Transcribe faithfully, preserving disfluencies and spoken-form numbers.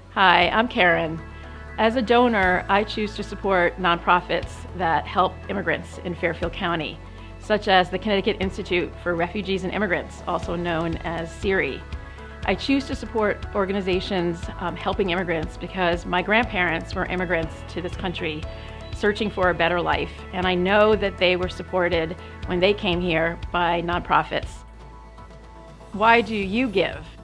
Hi, I'm Karen. As a donor, I choose to support nonprofits that help immigrants in Fairfield County, such as the Connecticut Institute for Refugees and Immigrants, also known as CIRI. I choose to support organizations um, helping immigrants because my grandparents were immigrants to this country searching for a better life, and I know that they were supported when they came here by nonprofits. Why do you give?